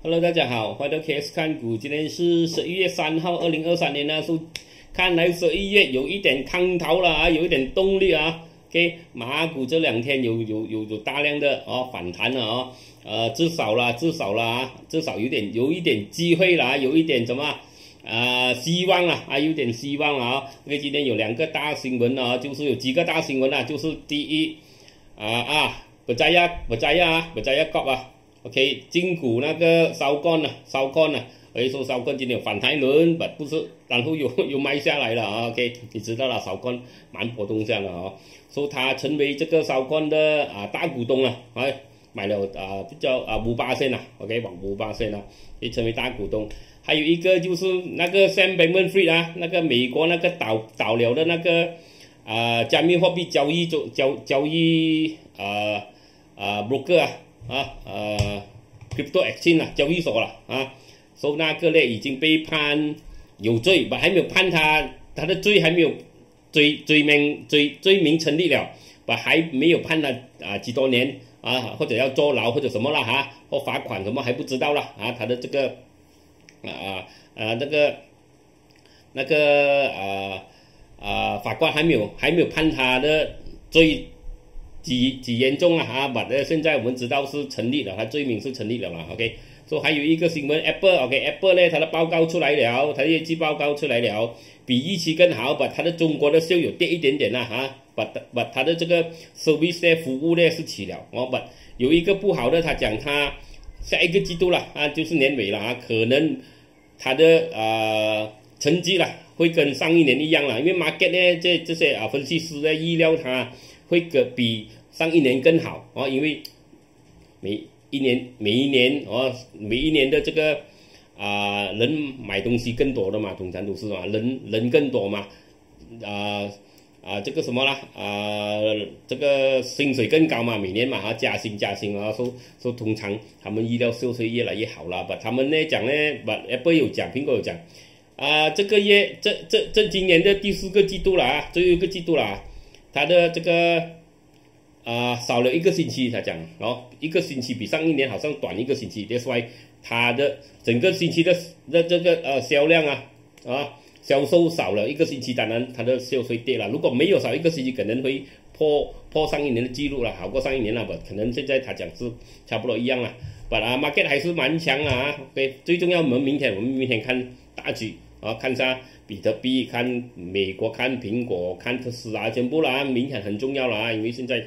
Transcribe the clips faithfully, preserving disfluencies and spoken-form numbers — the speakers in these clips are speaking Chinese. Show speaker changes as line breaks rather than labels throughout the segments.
Hello， 大家好，欢迎到 K S 看股。今天是十一月三号，二零二三年呢，是看来十一月有一点康头了啊，有一点动力啊。OK， 马股这两天有有有有大量的哦反弹了啊，呃，至少啦，至少啦啊，至少有点有一点机会啦，有一点什么啊、呃、希望啦啊，有点希望了啊。OK， 今天有两个大新闻啊，就是有几个大新闻啊，就是第一啊啊，不在呀不在呀不在呀国啊。OK， 金股那个烧干啊，烧干啊，所以说烧干今天有反弹一轮，不不是，然后又又卖下来了啊。OK， 你知道了，烧干蛮波动下了啊，说、so, 他成为这个烧干的啊大股东了，哎，买了啊比较啊五八线啊 ，OK， 往五八线啊，也成为大股东。还有一个就是那个 Sam Bankman-Fried 啊，那个美国那个倒倒了的那个啊加密货币交易交交交易啊啊 broker 啊。啊，呃 ，crypto exchange 啊，交易所了啊，说、so, 那个呢已经被判有罪，不还没有判他他的罪还没有罪罪名罪罪名成立了，不还没有判他啊几多年啊，或者要坐牢或者什么了哈、啊，或罚款什么还不知道了啊，他的这个啊啊啊那个那个啊啊法官还没有还没有判他的罪。几几严重啊啊！把的现在我们知道是成立了，它罪名是成立了嘛 ？OK， 说、so, 还有一个新闻 ，Apple，OK，Apple、okay, 呢，它的报告出来了，它的业绩报告出来了，比预期更好，把它的中国的销有跌一点点啦哈，把把它的这个 service 的服务呢是起了，哦，把有一个不好的，他讲他下一个季度了啊，就是年尾了啊，可能它的呃成绩了会跟上一年一样了，因为 market 呢这这些啊分析师呢预料它。会个比上一年更好哦，因为每一年每一年哦，每一年的这个啊、呃、人买东西更多的嘛，通常都是嘛，人人更多嘛，啊、呃、啊这个什么啦啊、呃、这个薪水更高嘛，每年嘛啊加薪加薪啊，说说通常他们医疗收税越来越好啦，把他们呢讲呢，把 Apple 有讲，苹果有讲啊、呃，这个月这这这今年的第四个季度了啊，最后一个季度了、啊。他的这个啊、呃、少了一个星期，他讲哦，一个星期比上一年好像短一个星期， that's why 他的整个星期的的这个呃销量啊啊销售少了一个星期，当然他的销售跌了。如果没有少一个星期，可能会破破上一年的记录了，好过上一年了吧？可能现在他讲是差不多一样了，把啊 market 还是蛮强啊。OK， 最重要我们明天我们明天看大局啊，看下。比特币看美国看苹果看特斯拉全部啦，明显很重要啦，因为现在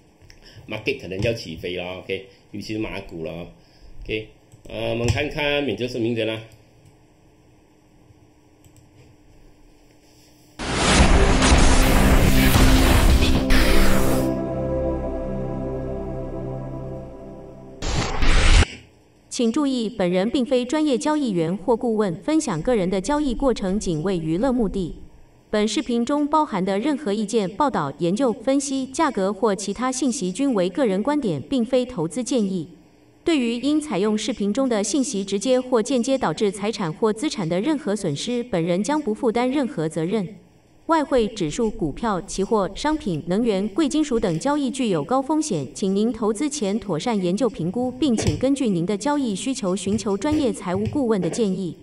market 可能要起飞了 ，OK， 尤其是马股了 ，OK， 呃，我们看看免责声明先啦。
请注意，本人并非专业交易员或顾问，分享个人的交易过程仅为娱乐目的。本视频中包含的任何意见、报道、研究、分析、价格或其他信息均为个人观点，并非投资建议。对于因采用视频中的信息直接或间接导致财产或资产的任何损失，本人将不负担任何责任。外汇、指数、股票、期货、商品、能源、贵金属等交易具有高风险，请您投资前妥善研究评估，并请根据您的交易需求寻求专业财务顾问的建议。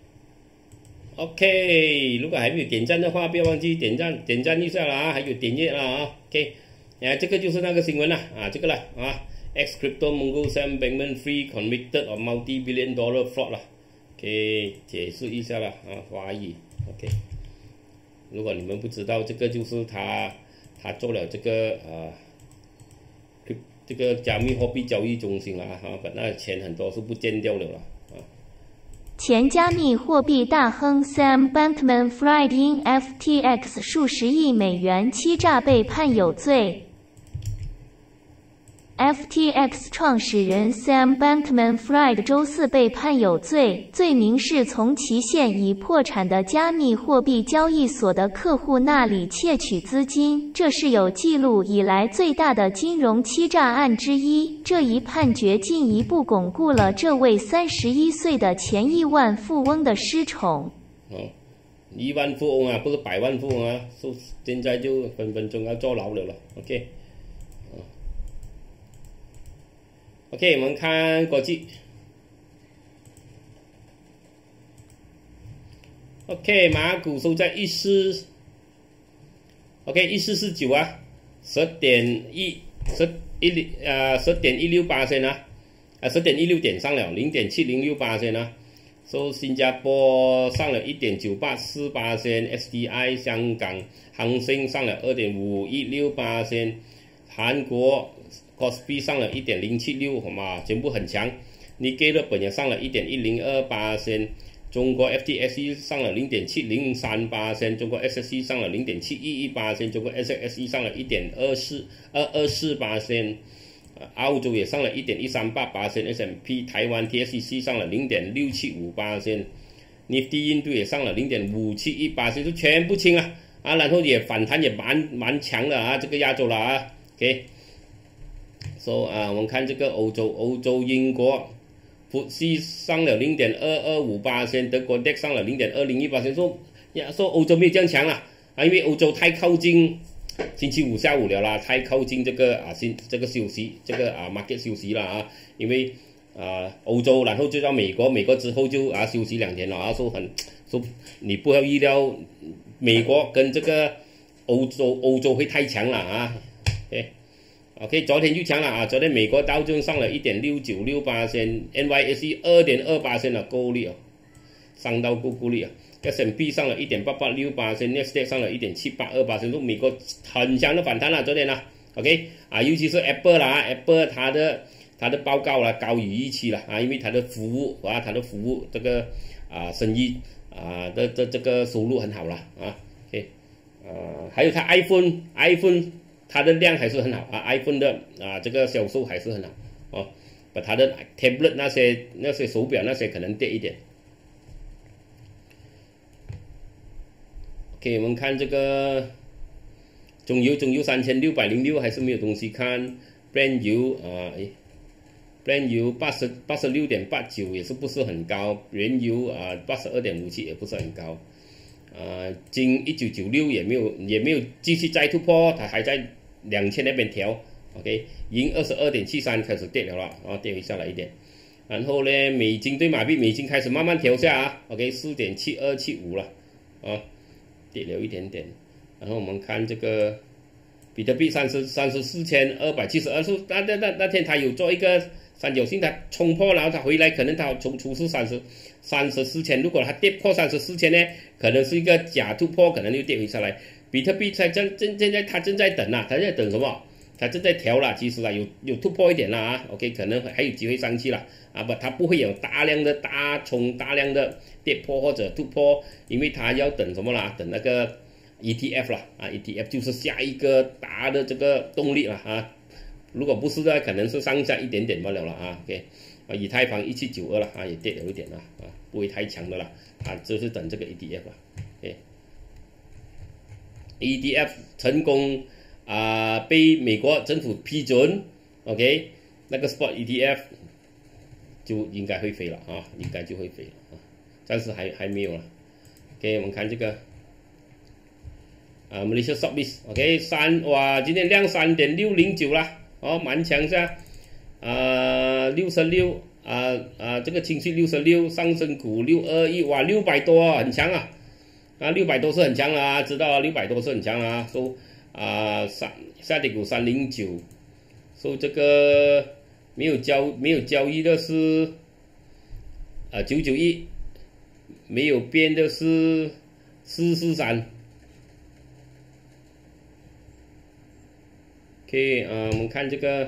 OK， 如果还没有点赞的话，不要忘记点赞，点赞一下啦啊，还有点阅啦啊。OK， 啊，这个就是那个新闻啦啊，这个啦啊 ，ex crypto mogul Sam Bankman-Fried convicted of multi-billion dollar fraud 啦。OK， 解释一下啦啊，华语 OK。如果你们不知道，这个就是他，他做了这个呃，这个加密货币交易中心了哈，把那钱很多是不见掉了了啊。
前加密货币大亨 Sam Bankman-Fried 因 F T X 数十亿美元欺诈被判有罪。F T X 创始人 Sam Bankman-Fried 周四被判有罪，罪名是从其现已破产的加密货币交易所的客户那里窃取资金，这是有记录以来最大的金融欺诈案之一。这一判决进一步巩固了这位三十一岁的前亿万富翁的失宠。
哦，亿万富翁啊，不是百万富翁啊，说现在就分分钟要坐牢了了。OK。OK， 我们看国际。 OK， 马股收在一四 ，OK 一四四九啊，十点一十一呃十点一六八先啊，啊十点一六点上了零点七零六八先啊，收、so, 新加坡上了一点九八四八先 ，S D I 香港恒生上了二点五一六八先，韩国 C O S P I 上了一点零七六，好嘛，全部很强。Nikkei 日本也上了一点一零二八先。中国 F T S E 上了零点七零三八先，中国 S S E 上了零点七一一八先，中国 S X E 上了一点二四二二四八先，澳洲也上了一点一三八八先 ，S and P 台湾 T S C 上了零点六七五八先 ，Nifty 印度也上了零点五七一八先，就全部清了啊，然后也反弹也蛮蛮强的啊，这个亚洲了啊 ，OK，so 啊，我们看这个欧洲，欧洲英国。F T S E 上了零点二二五八先，德国 D A X 上了零点二零一八先，说呀说欧洲没有这样强了啊，因为欧洲太靠近星期五下午了啦，太靠近这个啊新这个休息这个啊 market 休息了啊，因为啊欧洲然后就到美国，美国之后就啊休息两天了啊，说很说你不要预料美国跟这个欧洲欧洲会太强了啊，哎。OK， 昨天就强了啊！昨天美国道琼上了一点六九六八先 ，N Y S E 二点二八先了，够力哦，上到够够力啊 ！S and P 上了一点八八六八先 ，Nasdaq 上了一点七八二八先，说美国很强的反弹了，昨天呢 ，OK 啊，尤其是 Apple 啦 ，Apple 它的它的报告啦高于预期了啊，因为它的服务啊，它的服务这个啊生意啊的的这个收入很好了啊 ，OK， 呃，还有它 iPhone iPhone。它的量还是很好啊 ，iPhone 的啊这个销售还是很好哦，把它的 tablet 那些那些手表那些可能跌一点。OK， 我们看这个中油，中油三千六百零六还是没有东西看 ，Brent 油啊，哎 ，Brent 油八十八十六点八九也是不是很高，原油啊八十二点五七也不是很高。呃，金一九九六也没有也没有继续再突破，它还在两千那边调 ，OK， 银二十二点七三开始跌了了，啊，跌回下来一点，然后呢，美金对马币，美金开始慢慢调下啊 ，OK， 四点七二七五了，啊，跌了一点点，然后我们看这个比特币三十三十四千二百七十二，是那那那那天它有做一个三角形，它冲破，然后它回来，可能它从出是三十三十四千，如果它跌破三十四千呢，可能是一个假突破，可能又跌回下来。比特币在正正现在它正在等啊，它在等什么？它正在调了，其实啊有有突破一点了啊 ，OK， 可能还有机会上去了啊，不，它不会有大量的大冲大量的跌破或者突破，因为它要等什么啦？等那个 E T F 啦啊 ，E T F 就是下一个大的这个动力了啊。如果不是的，可能是上下一点点罢了了啊 ，OK， 啊，以太坊一七九二了啊，也跌了一点了啊，不会太强的了啊，就是等这个 E T F 了 ，OK，E T F 成功啊、呃、被美国政府批准 ，OK， 那个 Spot E T F 就应该会飞了啊，应该就会飞了啊，暂时还还没有了 ，OK， 我们看这个。啊 ，Malaysia Shopee，OK， 三哇，今天量三点六零九啦，哦，蛮强下，啊，六十六，啊啊，这个情绪六十六，上升股六二一，哇，六百多啊，很强啊，啊，六百多是很强了啊，知道啊，六百多是很强啊，说啊三下跌股三零九，说这个没有交没有交易的是啊九九一，没有变的是四四三。OK， 呃，我们看这个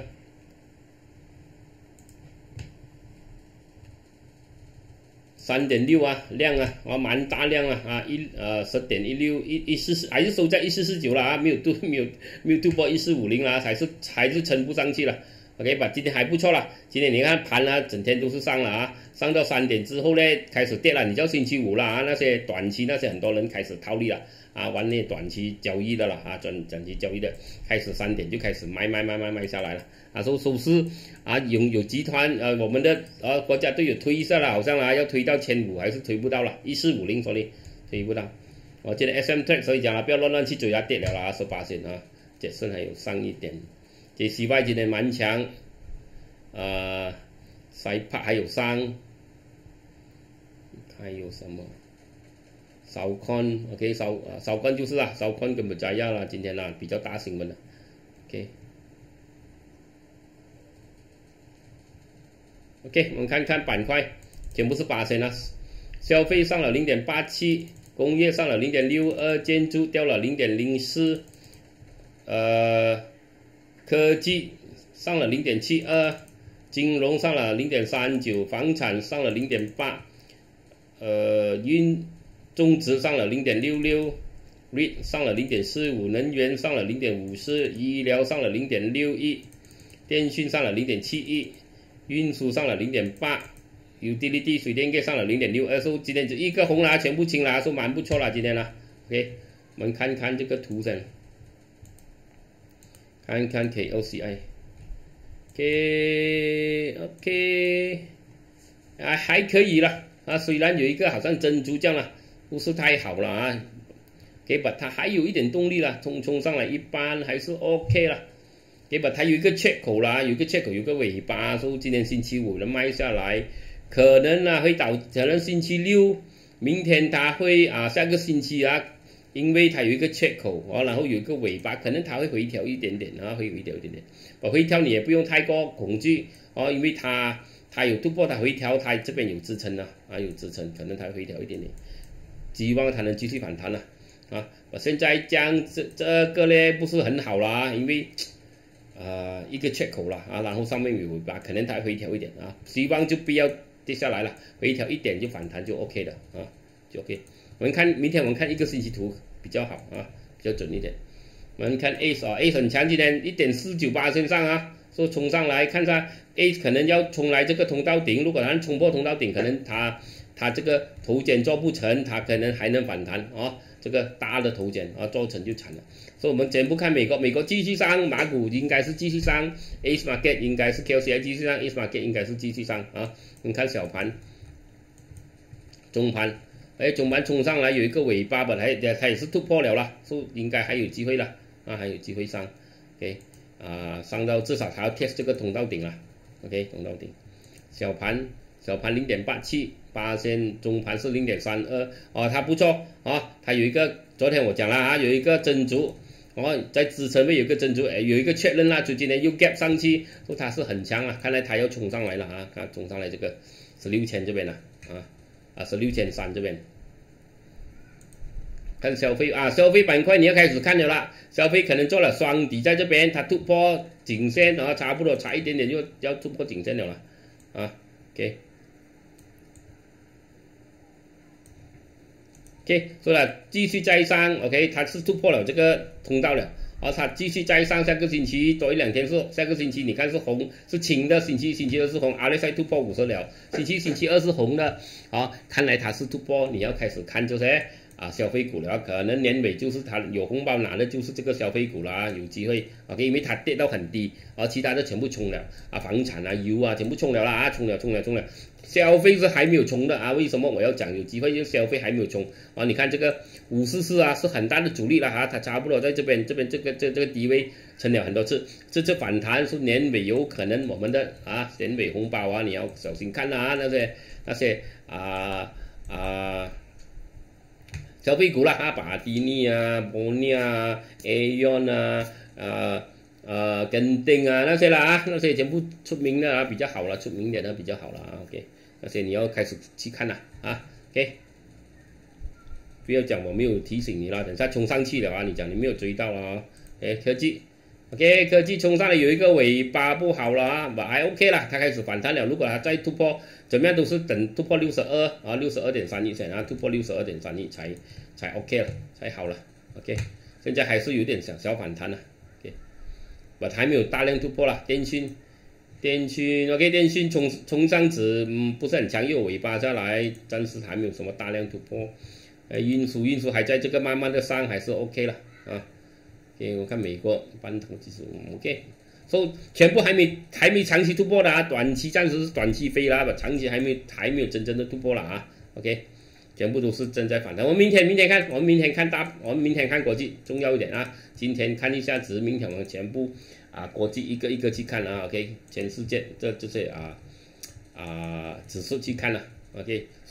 三点六啊，量啊，啊，蛮大量啊，啊，一呃十点一六一一四四，还是收在一四四九了啊，没有突没有没有突破一四五零啦，还是还是撑不上去了。OK 吧，今天还不错啦，今天你看盘啊，整天都是上了啊，上到三点之后呢，开始跌了，你叫星期五了啊，那些短期那些很多人开始套利了。啊，玩那短期交易的了啊，短短期交易的，开始三点就开始卖卖卖卖卖下来了啊，收收市啊，有有集团呃，我们的呃国家队有推一下了，好像啊要推到千五还是推不到了，一四五零所以推不到。我记得 S M T 所以讲了，不要乱乱去追啊，跌了啦，十八线啊，杰森还有上一点 ，J C Y 今天蛮强，呃，塞帕还有上，还有什么？ 少看 ，OK， 少啊少看就是啦，少看跟不加压啦，今天啦比较大新闻的 ，OK。OK， 我们看看板块，全部是八仙啊，消费上了零点八七，工业上了零点六二，建筑掉了零点零四，呃，科技上了零点七二，金融上了零点三九，房产上了零点八，呃，运种植上了零点六六 ，R E I T 上了零点四五，能源上了零点五四，医疗上了零点六一，电讯上了零点七一。运输上了零点八 ，utility 水电业上了零点六二，所以今天就一个红啦，全部清啦，说蛮不错啦，今天啦 ，OK， 我们看看这个图先，看看 K O C I，OK OK， 啊还可以了啊，虽然有一个好像珍珠这样啦，不是太好了啊，给把它还有一点动力了，冲冲上来一般还是 OK 了。对吧？它有一个缺口啦，有一个缺口，有个尾巴，所以今天星期五能卖下来，可能啊会导，可能星期六，明天它会啊，下个星期啊，因为它有一个缺口哦，然后有一个尾巴，可能它会回调一点点啊，会回调一点点。我回调你也不用太过恐惧哦，因为它它有突破，它回调，它这边有支撑啊，啊有支撑，可能它回调一点点，希望它能继续反弹了啊。我现在讲这这个呢不是很好啦，因为。呃，一个缺口了啊，然后上面有尾巴，可能它回调一点啊，希望就不要跌下来了，回调一点就反弹就 OK 了啊，就 OK。我们看明天我们看一个星期图比较好啊，比较准一点。我们看 A 啊 ，A 很强，今天一点四九八身上啊，说冲上来，看它 A 可能要冲来这个通道顶，如果它冲破通道顶，可能它它这个头肩做不成，它可能还能反弹啊。这个大的头肩啊，做成就惨了。所以我们全部看美国，美国继续上，马股应该是继续上 ，A market 应该是 K O C I 继续上 ，A market 应该是继续上啊。你看小盘、中盘，哎，中盘冲上来有一个尾巴本来它也是突破了啦，所以应该还有机会了啊，还有机会上 ，OK 啊，上到至少它要 test 这个通道顶了 ，OK 通道顶，小盘。小盘零点八七，八仙中盘是零点三二，哦，它不错啊，它有一个，昨天我讲了啊，有一个珍珠，哦，在支撑位有一个珍珠，哎，有一个确认啦，就今天又 gap 上去，说它是很强啊，看来它要冲上来了啊，看冲上来这个十六千这边了啊，啊十六千三这边，看消费啊，消费板块你要开始看了啦，消费可能做了双底在这边，它突破颈线啊，差不多差一点点就要突破颈线了啦，啊 ，OK。OK， 所以了，继续再上 ，OK， 它是突破了这个通道了，而、哦、它继续再上，下个星期多一两天是下个星期，你看是红是青的，星期星期二是红 ，R S I 突破五十了，星期星期二是红的，啊、哦，看来它是突破，你要开始看就是啊消费股了，可能年尾就是它有红包拿的就是这个消费股啦，有机会 ，OK， 因为它跌到很低，而、哦、其他的全部冲了，啊房产啊油啊全部冲了啦，啊冲了冲了冲了。消费是还没有冲的啊，为什么我要讲有机会？就消费还没有冲啊！你看这个五四四啊，是很大的阻力了哈、啊，它差不多在这边这边这个这这个低位撑了很多次，这次反弹是年尾有可能我们的啊年尾红包啊，你要小心看啊那些那些啊啊消费股啦啊，巴蒂尼啊、波尼啊、Aeon 啊啊。呃，跟丁啊那些啦啊，那些全部出名的啊比较好了，出名点的比较好了啊 ，OK， 那些你要开始去看了啊 ，OK， 不要讲我没有提醒你了，等下冲上去了啊，你讲你没有追到啊，哎，科技 ，OK， 科技冲上来有一个尾巴不好了啊，还 OK 了，它开始反弹了，如果它再突破，怎么样都是等突破六十二啊，六十二点三一线啊，突破六十二点三一才才 OK 了，才好了 ，OK， 现在还是有点小小反弹了。我还没有大量突破啦，电讯，电讯 ，OK， 电讯冲冲上值，嗯，不是很强，又尾巴下来，暂时还没有什么大量突破。呃，运输运输还在这个慢慢的上，还是 OK 了啊。OK， 我看美国半堂指数 OK， 所以全部还没还没长期突破的啊，短期暂时是短期飞啦，长期还没还没有真正的突破了啊。OK。全部都是正在反弹。我们明天明天看，我们明天看大，我们明天看国际重要一点啊。今天看一下值，明天我们全部啊国际一个一个去看啊 ，OK， 全世界这这些啊啊指数去看了 ，OK， 所以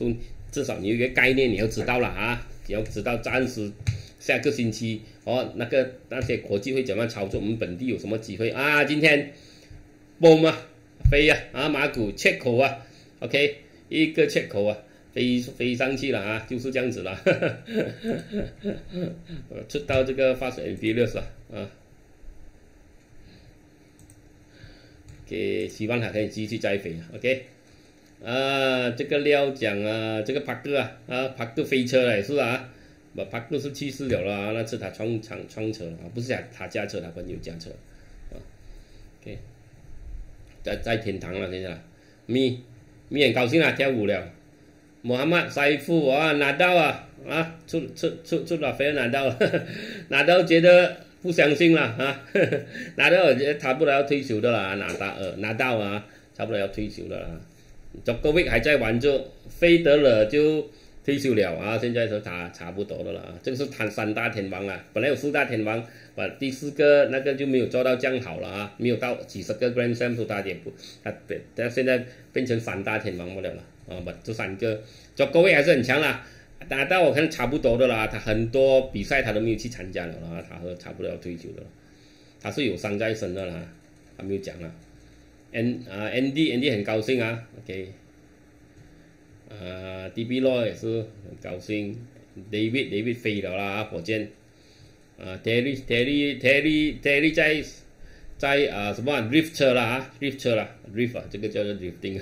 至少你有一个概念，你要知道了啊，你要知道暂时下个星期哦，那个那些国际会怎么操作，我们本地有什么机会啊？今天 boom 啊，飞啊，啊马股缺口啊 ，OK， 一个缺口啊，飞飞上去了啊，就是这样子了，出到这个 fast and furious 了啊。OK， 希望它可以继续再飞 ，OK。啊，这个料讲啊，这个帕克啊，啊帕克飞车了也是啊，不帕克是去世了啦，那次他撞撞撞车了啊，不是他他驾车，他朋友驾车，啊 ，OK， 在在天堂了现在，咪咪很高兴啊，跳舞了，穆罕默塞夫啊拿到啊啊出出出出了飞拿到了，拿到觉得不相信了啊，拿到觉得差不多要退休的了，拿到呃拿到啊，差不多要退休的了。Djokovic 还在玩着，费德勒就退休了啊，现在说他差不多的了啊，这个是他三大天王啊，本来有四大天王，把第四个那个就没有做到这样好了啊，没有到几十个 Grand Slam 都他也不，他他现在变成三大天王不了了啊，把这三个 Djokovic 还是很强啦，打到我看差不多的啦，他很多比赛他都没有去参加了啦，他和差不多要退休的了，他是有伤在身的啦，他没有讲了。N 啊 Andy Andy 很高兴啊 ，OK， 啊 D B Law 也是很高兴 ，David David 飞了啦，火箭，啊 Terry Terry Terry Terry 在在啊什么 drift 车啦啊 drift 车啦 drift 啊，这个叫做 drifting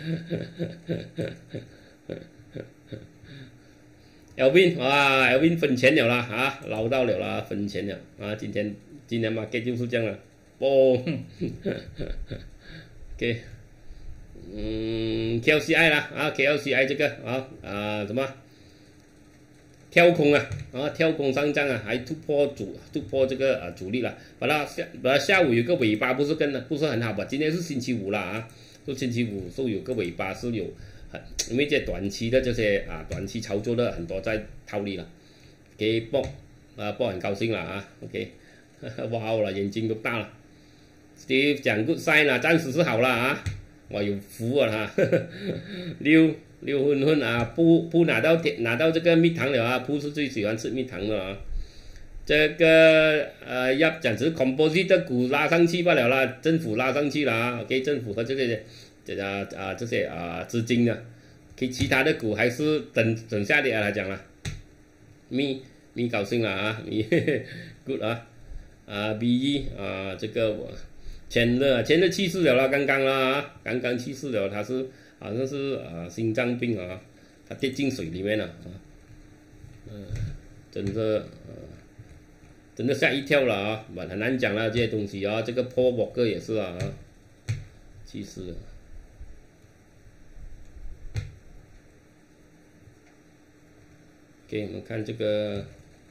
，Elvin 啊 Elvin 分钱了啦啊，捞到了啦，分钱了啊，今天今天 market 就是这样了，哦。OK， 嗯 ，K L C I 啦啊 ，K L C I 这个啊啊什么跳空啊啊跳空上涨啊，还突破主突破这个啊阻力了，把它下把它下午有个尾巴不是跟不是很好吧？今天是星期五啦啊，是星期五，所以有个尾巴是有很，因为这短期的这些啊短期操作的很多在套利了，给波啊波很高兴了啊 ，OK， 哇了眼睛都大了。Steve 讲 good sign 啦，暂时是好了啊，我有福啊哈，六六分分啊，不不拿到拿到这个蜜糖了啊，不是最喜欢吃蜜糖的啊，这个呃要讲只是 composite 的股拉上去罢了啦，政府拉上去了啊 ，OK， 政府和这个这啊啊这些啊资金啊，给其他的股还是等等下跌来讲了，咪咪高兴了啊，咪 good 啊啊 B E 啊这个我。前的前的去世了啦，刚刚啦，刚刚去世了，他是好像是啊心脏病啊，他跌进水里面了啊，嗯、呃，真的呃，真的吓一跳了啊，很难讲了这些东西啊，这个 Paul Walker 也是啊，去世了。OK， 我们看这个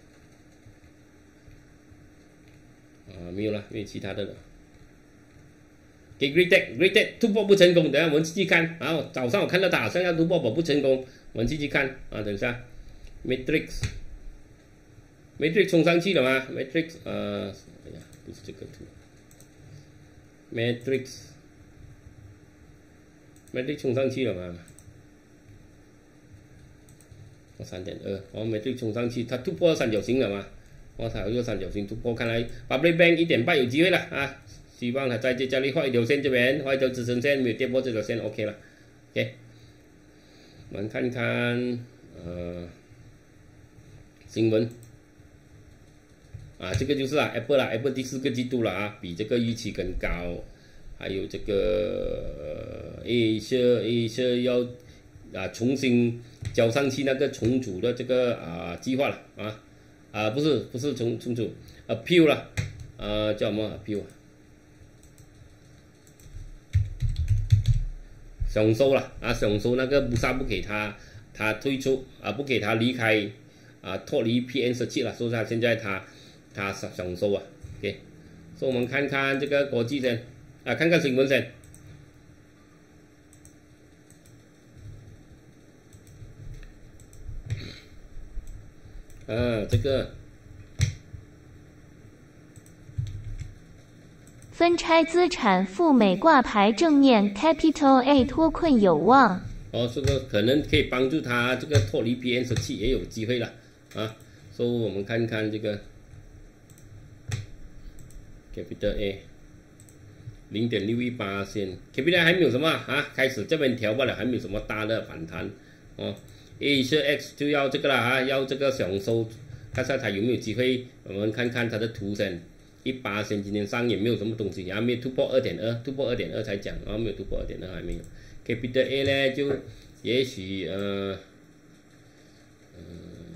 啊，没有了，没有其他的了。给 Great Great 突破不成功，等下我们继续看。然后早上我看到他好像要突破不成功，我们继续看啊。等一下 ，Matrix Matrix 冲上去了吗 ？Matrix 呃，哎呀，不是这个图 ，Matrix Matrix 冲上去了吗？哦，三点二，哦 ，Matrix 冲上去，它突破三角形了吗？哦，它有一个三角形突破，看来 Public Bank 一点八有机会了啊。希望它在这家里画一条线这边，画一条支撑线，没有跌破这条线 ，OK 了 ，OK。我们看看呃新闻啊，这个就是啊 Apple 啦 ，Apple 第四个季度了啊，比这个预期更高，还有这个 Asia Asia 要啊重新交上去那个重组的这个啊计划了啊啊不是不是重重组 appeal 了啊叫什么 appeal 啊？上诉了啊，上诉那个布萨不给他，他退出啊，不给他离开啊，脱离 P N 十七了，所以他现在他他上诉啊 ，OK， 所以我们看看这个国际先啊，看看新闻先。啊，这个
分拆资产赴美挂牌正面 Capital A 脱困有望。
哦，这个可能可以帮助它这个脱离 P M 十七也有机会了啊。所以我们看看这个 Capital A 零点六一八线 ，Capital A 还没有什么啊，开始这边调不了，还没有什么大的反弹哦。A 是 X 就要这个了啊，要这个享受，看看它有没有机会。我们看看它的图先，一八线今天上也没有什么东西，还没有突破二点二，突破二点二才讲，然后没有突破二点二还没有。Capital A 呢就也许呃嗯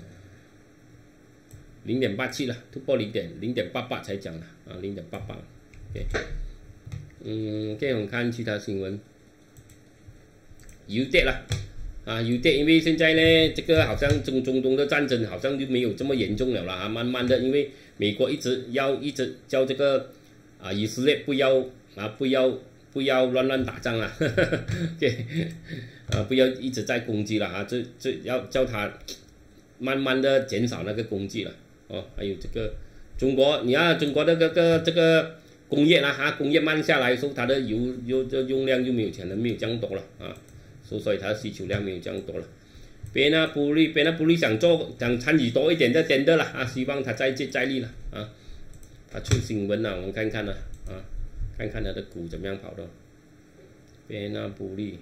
零点八七了，突破零点零点八八才讲了啊，零点八八。OK， 嗯，给我们看其他新闻，油跌了。啊，有点，因为现在呢，这个好像中中东的战争好像就没有这么严重了啦，啊，慢慢的，因为美国一直要一直叫这个啊以色列不要啊不要不要乱乱打仗啊，对，啊不要一直在攻击了啊，这这要叫他慢慢的减少那个攻击了哦，还有这个中国，你看中国的这个这个工业啦哈，工业慢下来，所以它的油油的用量就没有可能没有这样多了啊。所以它的需求量没有这样多了。别那布利，别那布利想做想参与多一点的点的了啊，希望他再接再厉了啊。他出新闻了，我们看看呢啊，看看他的股怎么样跑的。别那布利，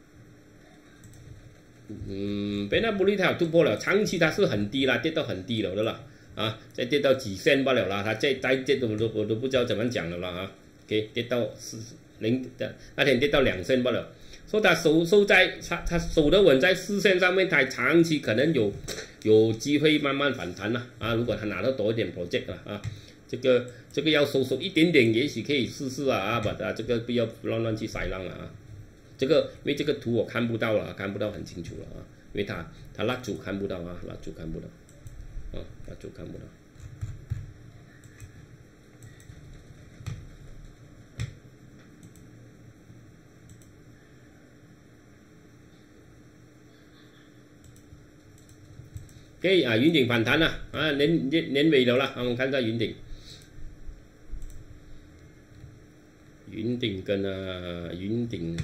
嗯，别那布利它有突破了，长期它是很低啦，跌到很低了的啦啊，再跌到几线罢了啦，它再再跌都都我都不知道怎么讲了啦啊，给跌到四零的那天跌到两线罢了。说他守守在他他守得稳在四线上面，他长期可能有有机会慢慢反弹了啊！如果他拿到多一点 project 了啊，这个这个要收收一点点，也许可以试试啊啊！把它这个不要乱乱去塞浪了啊！这个因为这个图我看不到了，看不到很清楚了啊！因为它它蜡烛看不到啊，蜡烛看不到啊，蜡烛看不到。OK 啊，云顶反弹了啊，年年年尾了啦，我们看到云顶，云顶跟啊云顶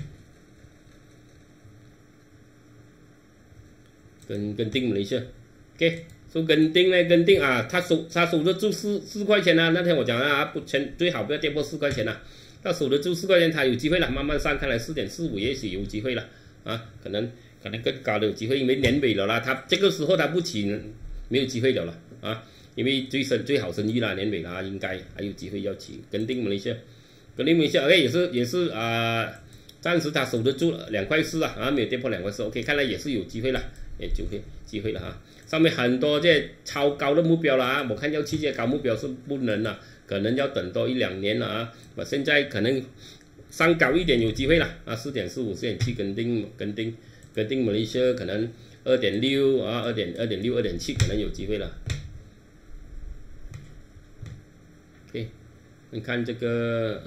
跟跟定了一下 ，OK， 说跟定呢，跟定啊，他守他守得住四四块钱啊，那天我讲啊，不全最好不要跌破四块钱啊，他守得住四块钱，他有机会了，慢慢上，看来四点四五也许有机会了啊，可能。可能更高的有机会，因为年尾了啦，他这个时候他不起没有机会了了啊，因为最生最好生意啦，年尾啦，应该还有机会要起。跟定马来西亚，跟定马来西亚 ，OK 也是也是啊、呃，暂时他守得住两块四啊，啊没有跌破两块四 ，OK 看来也是有机会了，也就会机会了哈。上面很多这超高的目标了啊，我看要去这高目标是不能了，可能要等多一两年了啊。我现在可能上高一点有机会了啊，四点四五、四点七跟定跟定。跟定马来西亚可能二点六啊，二点二点六、二点七可能有机会了。OK， 你看这个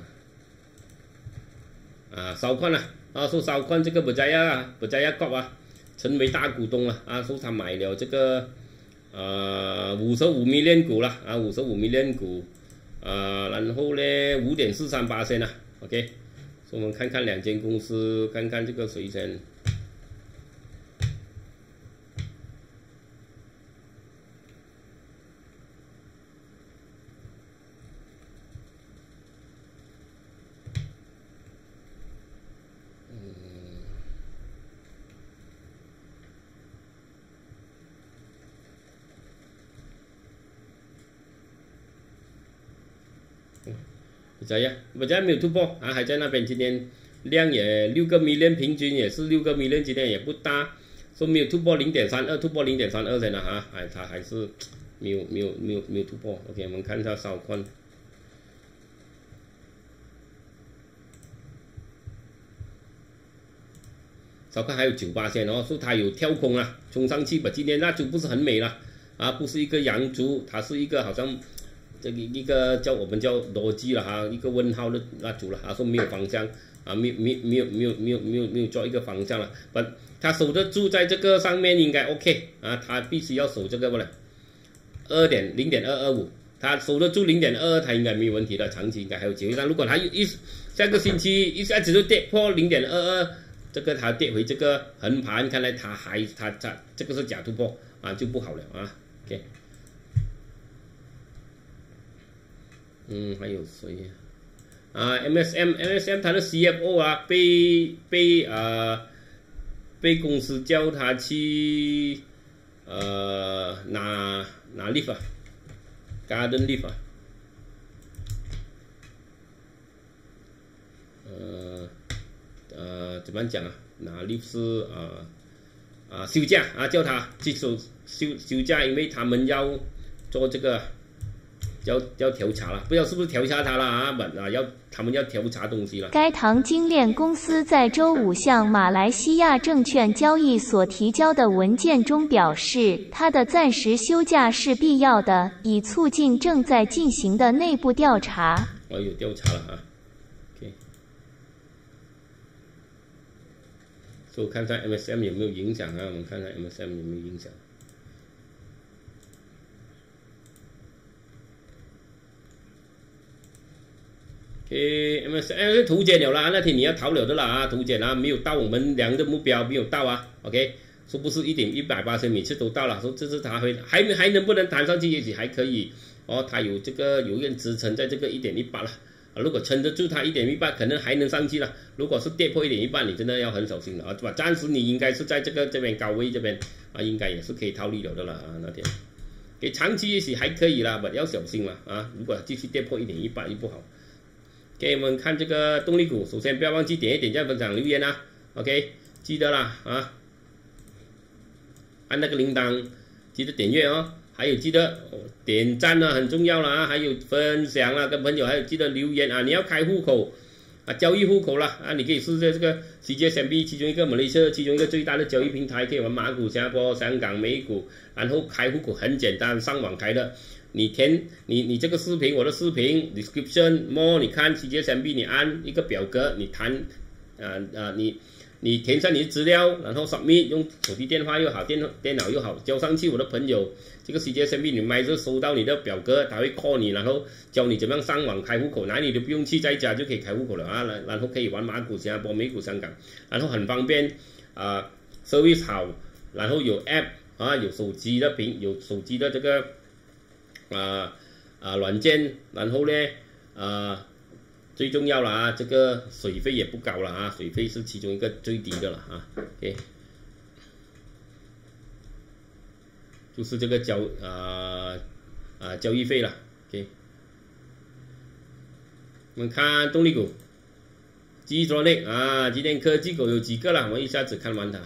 呃啊，烧矿啊，啊说烧矿这个不在呀，不在呀国啊，成为大股东了啊，说他买了这个呃五十五 million 股了啊，五十五 million 股啊，然后呢五点四三八先啊 ，OK， 所以我们看看两间公司，看看这个谁先。不在呀，不在没有突破啊，还在那边。今天量也六个 million， 平均也是六个 million， 今天也不大，说没有突破零点三二，突破零点三二才呢啊，还它还是没有没有没有没有突破。OK， 我们看一下烧矿，烧矿还有九八线哦，说它有跳空啊，冲上去吧。今天蜡烛不是很美了啊，不是一个阳烛，它是一个好像。这个一个叫我们叫逻辑了哈，一个问号的蜡烛了，他说没有方向啊，没没没有没有没有没有没有做一个方向了，不，他守得住在这个上面应该 OK 啊，他必须要守这个不了，二点零点二二五，他守得住零点二二，他应该没有问题的，长期应该还有机会。但如果他一下个星期一下子就跌破零点二二， 这个它跌回这个横盘，看来它还它它这个是假突破啊，就不好了啊。OK， 嗯，还有谁啊 ？M S M M S M 它的 C F O 啊，被被啊被公司叫他去呃拿拿 leave 啊 ，garden leave 啊。呃呃，怎么讲啊？拿律师啊啊休假啊，叫他去休休休假，因为他们要做这个要要调查了，不知道是不是调查他了啊？啊，要他们要调查东西了。
该堂精炼公司在周五向马来西亚证券交易所提交的文件中表示，他的暂时休假是必要的，以促进正在进行的内部调查。
哦，有调查了啊。所以看看 M S M 有没有影响啊？我们看看 M S M 有没有影响。OK，M S M 图解了啦，那天你要逃了的啦啊，图解啦，没有到我们量的目标，没有到啊。OK， 说不是一点一百八十每次都到了，说这次它会还还能不能弹上去？也许还可以哦，它有这个有一点支撑在这个一点一八了。啊，如果撑得住它一点一八，可能还能上去了。如果是跌破一点一八，你真的要很小心了啊！对吧？暂时你应该是在这个这边高位这边啊，应该也是可以套利了的了啊。那天，给长期也许还可以啦，不要小心了啊！如果继续跌破一点一八，就不好。给我们看这个动力股，首先不要忘记点一点赞、分享、留言啊。OK， 记得啦啊，按那个铃铛，记得点阅哦。还有记得点赞呢，很重要了啊！还有分享啊，跟朋友还有记得留言啊！你要开户口啊，交易户口了啊！你可以试试这个 C G S M B 其中一个马来西亚其中一个最大的交易平台，可以玩马股、新加坡、香港、美股，然后开户口很简单，上网开的。你填你你这个视频，我的视频 description more， 你看 C G S M B， 你按一个表格，你弹啊啊你。你填上你的资料，然后 submit， 用手机电话又好，电电脑又好，交上去。我的朋友，这个 C G S M B 你买就收到你的表格，他会 call 你，然后教你怎么样上网开户口，哪里都不用去，在家就可以开户口了啊。然后可以玩马股、新加坡、美股、香港，然后很方便啊 ，service 好，然后有 app 啊，有手机的屏，有手机的这个啊啊软件，然后呢啊。最重要了啊，这个水费也不高了啊，水费是其中一个最低的了啊。OK， 就是这个交啊啊交易费了。OK， 我们看动力股，基卓内啊，今天科技股有几个了？我一下子看完它，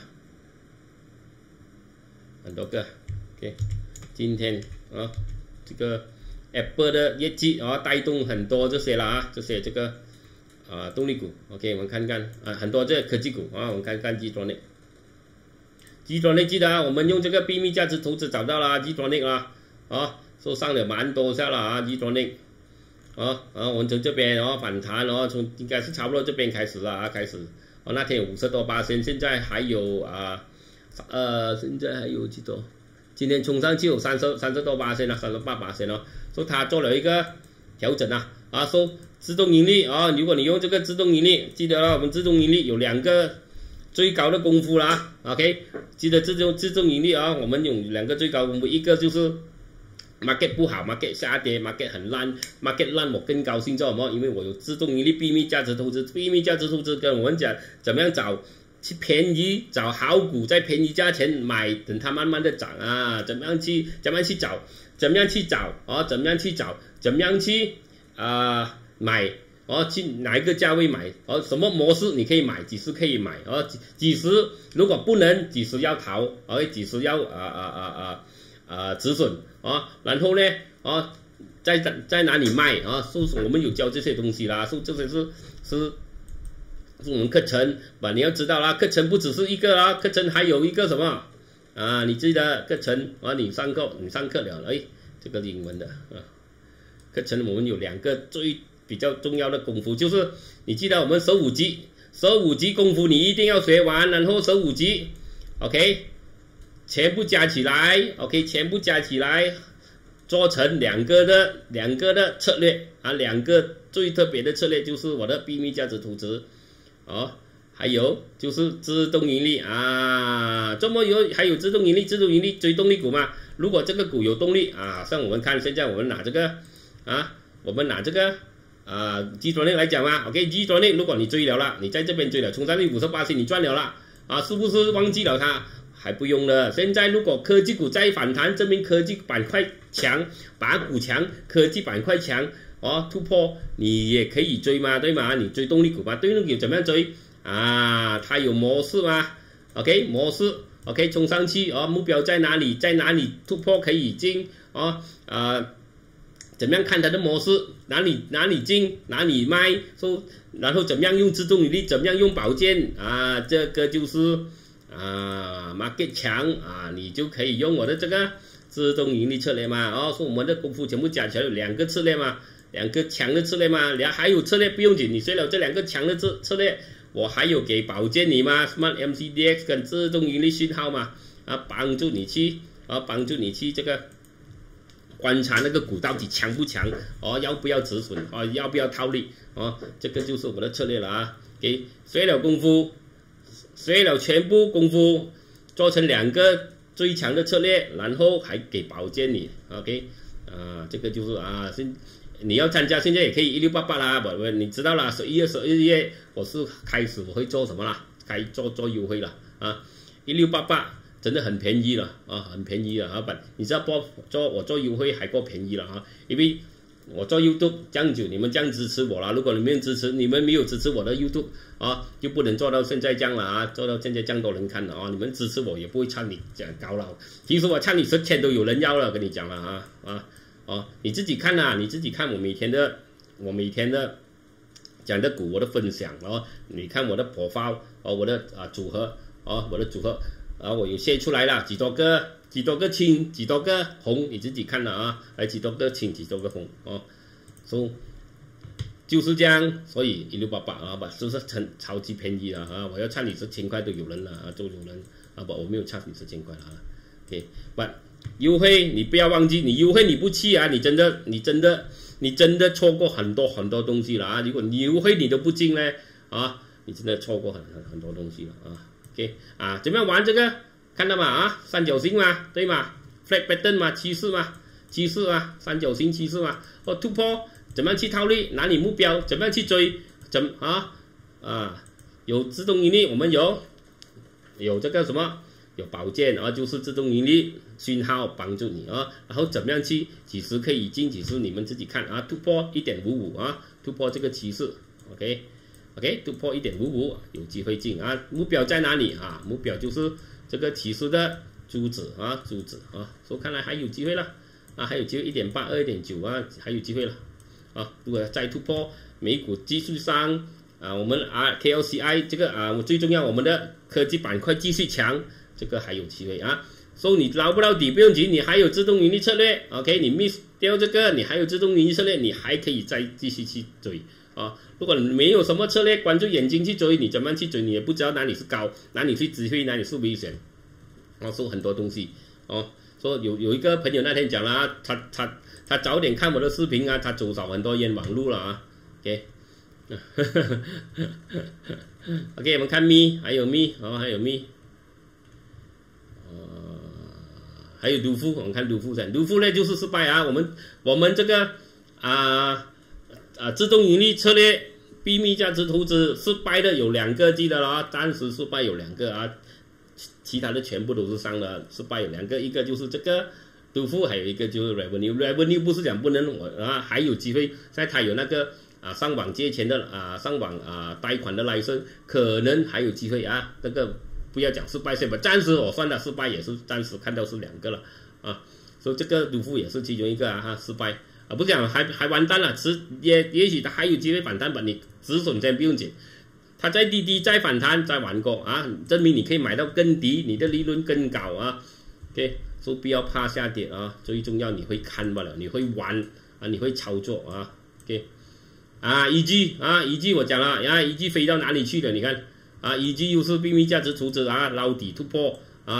很多个。OK， 今天啊这个。Apple 的业绩啊，带动很多这些了啊，这些这个啊动力股 ，OK， 我们看看啊，很多这科技股啊，我们看看基卓内，基卓内记得啊，我们用这个秘密价值投资找到了基卓内啊，啊，说上了蛮多下了啊，基卓内，啊，然后我们从这边然后反弹，然后从应该是差不多这边开始了啊，开始，哦，那天有五十多八仙，现在还有啊，呃，现在还有几多？今天冲上去有三十三十多八仙了，三十八八仙哦，说它做了一个调整啊，啊，说自动盈利啊，如果你用这个自动盈利，记得啊，我们自动盈利有两个最高的功夫啦 ，OK， 记得自动自动盈利啊，我们有两个最高功夫，一个就是 market 不好 ，market 下跌 ，market 很烂 ，market 烂我更高兴，知道吗？因为我有自动盈利秘密价值投资，秘密价值投资跟我们讲怎么样找。去便宜找好股，在便宜价钱买，等它慢慢的涨啊！怎么样去怎么样去找？怎么样去找？哦，怎么样去找？怎么样去啊、呃、买？哦，去哪一个价位买？哦，什么模式你可以买？几时可以买？哦，几几时如果不能，几时要逃？哦，几时要啊啊啊啊啊止损？哦，然后呢？哦，在在哪里卖？啊、哦，是我们有教这些东西啦，是这些是是。是我们课程吧，你要知道啦，课程不只是一个啊，课程还有一个什么啊？你记得课程啊？你上课你上课了，哎，这个英文的啊，课程我们有两个最比较重要的功夫，就是你记得我们十五级，十五级功夫你一定要学完，然后十五级 ，OK， 全部加起来 ，OK， 全部加起来做成两个的两个的策略啊，两个最特别的策略就是我的秘密价值投资。哦， 还有就是自动盈利啊，这么有还有自动盈利，自动盈利追动力股嘛。如果这个股有动力啊，像我们看现在我们拿这个啊，我们拿这个啊，基专内来讲嘛 ，OK， 基专内如果你追了啦，你在这边追了，冲上去五十八线你赚了啦，啊，是不是忘记了它？还不用了。现在如果科技股再反弹，证明科技板块强，把股强，科技板块强哦，突破你也可以追嘛，对吗？你追动力股嘛，动力股怎么样追？啊，它有模式吗 ？OK， 模式 ，OK， 冲上去哦，目标在哪里？在哪里突破可以进哦？啊，怎么样看它的模式？哪里哪里进，哪里卖？说，然后怎么样用自动盈利？怎么样用保荐？啊，这个就是啊 ，market 强啊，你就可以用我的这个自动盈利策略嘛。哦，说我们的功夫全部加起来有两个策略嘛，两个强的策略嘛，然后还有策略不用紧，你学了这两个强的策策略。我还有给保荐你吗 ？Smart M C D X 跟自动盈利讯号嘛，啊，帮助你去啊，帮助你去这个观察那个股到底强不强，哦，要不要止损，哦，要不要套利，哦，这个就是我的策略了啊。给学了功夫，学了全部功夫，做成两个最强的策略，然后还给保荐你 ，OK， 啊，这个就是啊，现。你要参加，现在也可以一六八八啦，不不，你知道啦，十一月、十一月我是开始我会做什么啦？开做做优惠了啊，一六八八真的很便宜了啊，很便宜了啊！不，你知道不？做我做优惠还够便宜了啊，因为我做 YouTube 这样久，你们这样支持我啦，如果你们支持，你们没有支持我的 YouTube 啊，就不能做到现在这样了啊，做到现在这样多人看了啊，你们支持我也不会差你这样高了，其实我差你十千都有人要了，跟你讲了啊啊。哦，你自己看呐、啊，你自己看我每天的，我每天的讲的股我的分享哦，你看我的 profile 哦，我的啊组合哦，我的组合啊，我有写出来了几多个，几多个青，几多个红，你自己看了啊，来几多个青，几多个红哦，所以就是这样，所以一六八八啊，不就是很超级便宜了啊，我要差你十千块都有人了啊，都有人啊，不，我没有差你十千块了啊 ，OK， 不。优惠你不要忘记，你优惠你不去啊，你真的你真的你真的错过很多很多东西了啊！如果你优惠你都不进呢啊，你真的错过很很很多东西了啊 ！OK 啊，怎么样玩这个？看到吗？啊，三角形嘛，对吗 ？Flat pattern 嘛，趋势嘛，趋势啊，三角形趋势嘛。哦，突破怎么样去套利？哪里目标？怎么样去追？怎啊啊？有自动盈利，我们有有这个什么？有保荐啊，就是自动盈利讯号帮助你啊，然后怎么样去几时可以进，几时你们自己看啊，突破 一点五五 啊，突破这个趋势 ，OK OK， 突破 一点五五 有机会进啊，目标在哪里啊？目标就是这个趋势的珠子啊，珠子啊，所以看来还有机会了啊，还有机会 一点八二 一点九 啊，还有机会了啊，如果再突破美股技术上啊，我们 R K L C I 这个啊，最重要我们的科技板块继续强。这个还有机会啊，所以你捞不到底不用急，你还有自动盈利策略 ，OK， 你 miss 掉这个，你还有自动盈利策略，你还可以再继续去追啊。如果你没有什么策略，关注眼睛去追，你怎么样去追，你也不知道哪里是高，哪里是机会，哪里是危险，啊，说很多东西哦。说有有一个朋友那天讲了、啊，他他他早点看我的视频啊，他走少很多冤枉路了啊 ，OK， OK， 我们看咪，还有咪，哦，还有咪。还有卢夫，我们看卢夫噻，卢夫呢就是失败啊。我们我们这个啊啊自动盈利策略秘密价值投资失败的有两个，记得了啊，暂时失败有两个啊，其他的全部都是上的，失败有两个，一个就是这个卢夫，还有一个就是 revenue，revenue 不是讲不能我啊，还有机会，在它有那个啊上网借钱的啊上网啊贷款的 license， 可能还有机会啊，这个。不要讲失败先吧，暂时我算的失败也是暂时看到是两个了啊，所以这个卢夫也是其中一个啊，哈失败啊，不讲还还完蛋了，迟也也许它还有机会反弹吧，你止损先不用紧，它再低低再反弹再玩过啊，证明你可以买到更低，你的利润更高啊 ，OK， 所以不要怕下跌啊，最重要你会看罢了，你会玩啊，你会操作啊 ，OK， 啊，一 G 啊，一 G 我讲了啊，一 G 飞到哪里去了？你看。啊，以及又是秘密价值投资啊，捞底突破啊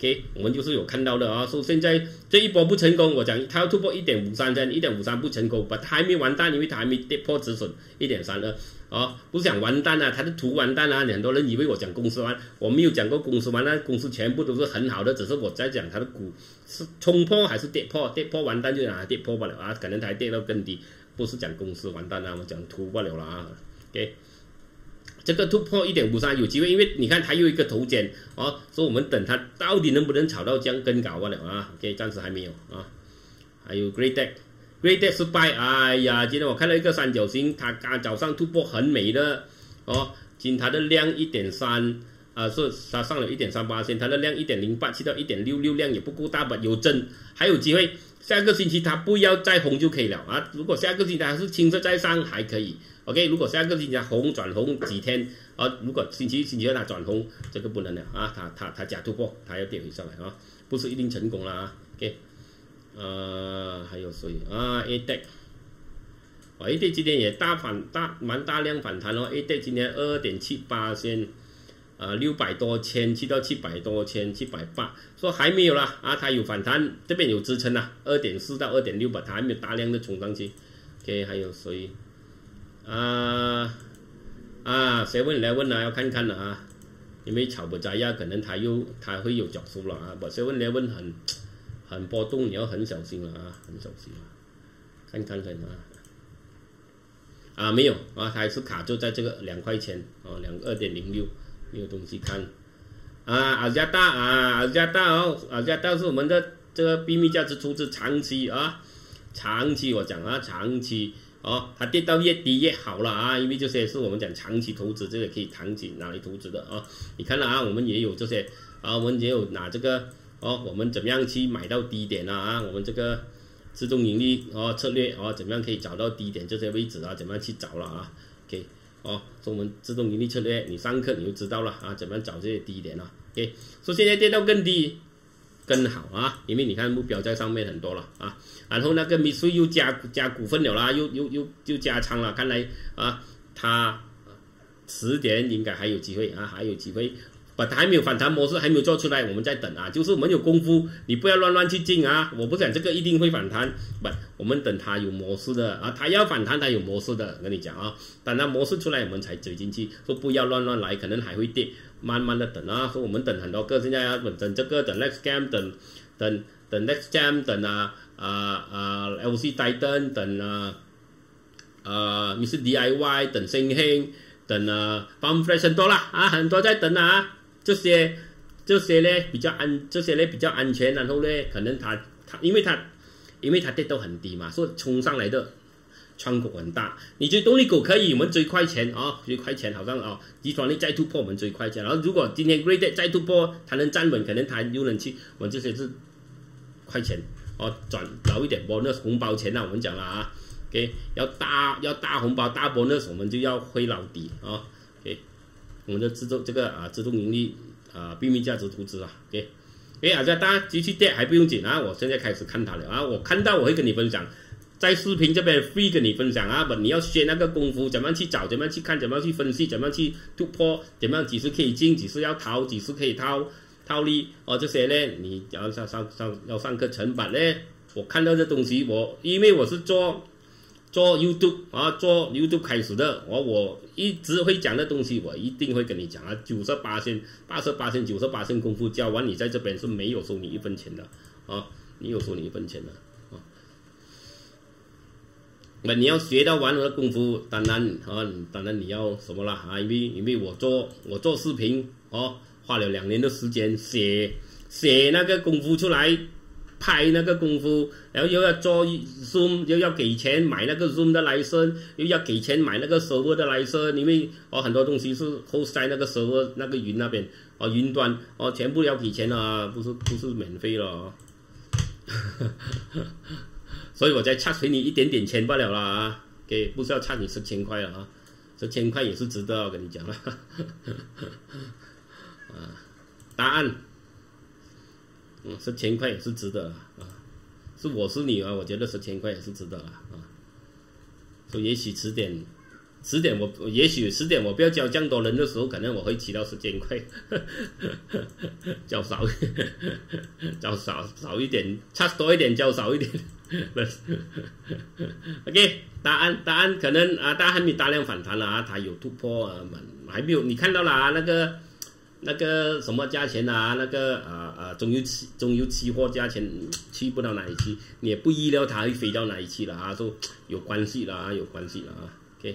OK， 我们就是有看到的啊，说现在这一波不成功，我讲它要突破 一点五三 线 ，一点五三 不成功，但它还没完蛋，因为它还没跌破止损 一点三二。哦，不是讲完蛋啊，它的图完蛋啊，很多人以为我讲公司完，我没有讲过公司完，那公司全部都是很好的，只是我在讲它的股是冲破还是跌破，跌破完蛋就拿跌破不了啊，可能它还跌到更低，不是讲公司完蛋啊，我讲图不了了啊 ，OK。这个突破 一点五三 有机会，因为你看它又一个头肩哦，所以我们等它到底能不能炒到这样更高不了啊 ，OK， 暂时还没有啊。还有 Great Deck。Great Deck 失败，哎呀！今天我看到一个三角形，它刚早上突破很美的哦，今它的量 一点三 啊，是它上了 一点三八 线，它的量 一点零八 去到 一点六六， 量也不够大吧，有增，还有机会。下个星期它不要再红就可以了啊！如果下个星期它是青色在上还可以 ，OK。如果下个星期它红转红几天啊，如果星期一、星期二它转红，这个不能了啊！它它它假突破，它要跌回上来啊，不是一定成功了啊 ，OK。呃，还有谁啊 ？A D E C， 哦 ，A D E C 今天也大反大蛮大量反弹哦 ，A D E C 今天 二点七八 线，呃，六百多千去到七百多千，七百八，说还没有啦啊，它有反弹，这边有支撑啊， 二点四 到 二点六 吧，它还没有大量的冲上去。OK， 还有谁？啊啊，谁问来问啊？要看看了啊，因为炒不摘呀，可能它又它会有脚数了啊，我谁问来问很。很波动，你要很小心了啊，很小心啊！看看看啊，啊没有啊，它还是卡住在这个两块钱哦，两二点零六，没有东西看啊。阿加大啊，阿加大哦，阿加大是我们的这个秘密价值投资长期啊，长期我讲啊，长期哦，它跌到越低越好了啊，因为这些是我们讲长期投资，这个可以长期拿来投资的啊。你看了啊，我们也有这些啊，我们也有拿这个。哦，我们怎么样去买到低点啊？啊，我们这个自动盈利哦策略哦，怎么样可以找到低点这些位置啊？怎么样去找了啊 ？OK， 哦，说我们自动盈利策略，你上课你就知道了啊，怎么样找这些低点啊 ？OK， 说现在跌到更低更好啊，因为你看目标在上面很多了啊，然后那个 Mitsui 又加加股份了啦，又又又又加仓了，看来啊，它十点应该还有机会啊，还有机会。把它还没有反弹模式，还没有做出来，我们在等啊。就是我们有功夫，你不要乱乱去进啊。我不讲这个一定会反弹，不，我们等它有模式的啊，它要反弹，它有模式的，跟你讲啊。等它模式出来，我们才追进去。说不要乱乱来，可能还会跌，慢慢的等啊。说我们等很多个，现在要等这个，等 Next Cam， 等等等 Next Cam， 等啊啊啊 L C Titan， 等啊啊 Mister D I Y， 等星星，等啊 Farm Fresh 很多啦啊，很多在等啊。这些这些呢比较安，这些呢比较安全，然后呢可能它它因为它因为它跌到很低嘛，所以冲上来的窗口很大。你追动力股可以，我们追快钱啊，追快钱好像啊，集团力再突破我们追快钱。然后如果今天 Great Deck 再突破，它能站稳，可能它又能去，我们这些是快钱哦，转找一点 bonus 红包钱啊，我们讲了啊 ，OK， 要大要大红包大 bonus， 我们就要会老底啊 ，OK。我们的自动这个啊自动盈利啊秘密价值投资啊 ，OK， 哎，大家大家继续跌还不用紧啊，我现在开始看它了啊，我看到我会跟你分享，在视频这边 free 跟你分享啊，不你要学那个功夫，怎么样去找，怎么样去看，怎么样去分析，怎么样去突破，怎么样几时可以进，几时要逃，几时可以逃套利哦，这些呢你要上上上要上课成本呢，我看到这东西我因为我是做。做 YouTube 啊，做 YouTube 开始的，我我一直会讲的东西，我一定会跟你讲啊，九十八线、八十八线、九十八线功夫教完，你在这边是没有收你一分钱的啊，你有收你一分钱的啊。那你要学到完我的功夫，当然啊，当然你要什么啦啊？因为因为我做我做视频哦，花了两年的时间写写那个功夫出来。拍那个功夫，然后又要做 Zoom， 又要给钱买那个 Zoom 的 license， 又要给钱买那个 server 的 license， 因为哦很多东西是 host 在那个 server 那个云那边哦云端哦全部要给钱啊，不是不是免费了、哦，所以我才差给你一点点钱罢了啦啊，给不是要差你十千块了啊，十千块也是值得，我跟你讲了，啊，答案。嗯，十千块也是值得啊，是我是你啊，我觉得十千块也是值得啊，所以也许迟点十点我也许十点我不要教这样多人的时候，可能我会骑到十千块，教少教少少一点，差多一点教少一点。OK， 答案答案可能啊，大家还没大量反弹了啊，它有突破啊，还没有你看到了啊，那个那个什么价钱啊，那个啊啊中油期中油期货价钱去不到哪里去，你也不意料它会飞到哪里去了啊，都有关系了啊，有关系了啊 ，OK。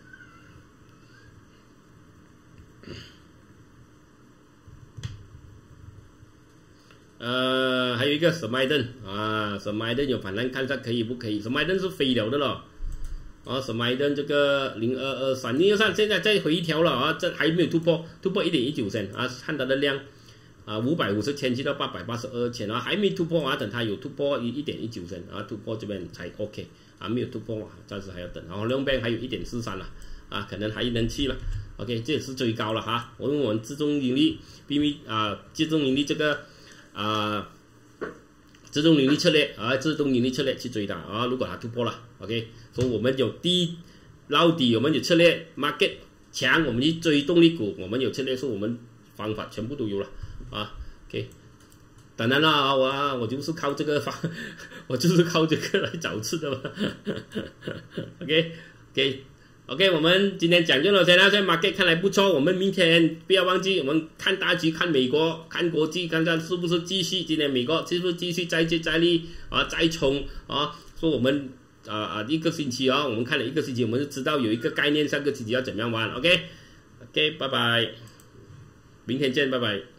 呃，还有一个什麦登啊，什麦登有反弹，看一下可以不可以？什麦登是飞了的了，啊，什麦登这个零二二三零二三现在再回一条了啊，这还没有突破，突破一点一九线啊，看它的量啊，五百五十千去到八百八十二千啊，还没突破啊，等它有突破一点一九线啊，突破这边才 OK 啊，没有突破啊，暂时还要等，然后两边还有一点四三了啊，可能还能去了 ，OK， 这也是最高了哈，我用我们自重盈利 ，B V 啊，自重盈利这个。啊，自动盈利策略啊，自动盈利策略去追它啊。如果它突破了 ，OK， 所以我们有低捞底，我们有策略 ，market 强，我们去追动力股，我们有策略，是我们方法全部都有了啊。OK， 当然了啊，我我就是靠这个方，我就是靠这个来找吃的嘛。OK，OK。OK, OK， 我们今天讲就到这了。现在 market 看来不错，我们明天不要忘记，我们看大局，看美国，看国际，看看是不是继续。今天美国是不是继续再接再厉啊，再冲啊？说我们啊啊一个星期啊，我们看了一个星期，我们就知道有一个概念，下个星期要怎么样玩。OK，OK， 拜拜，明天见，拜拜。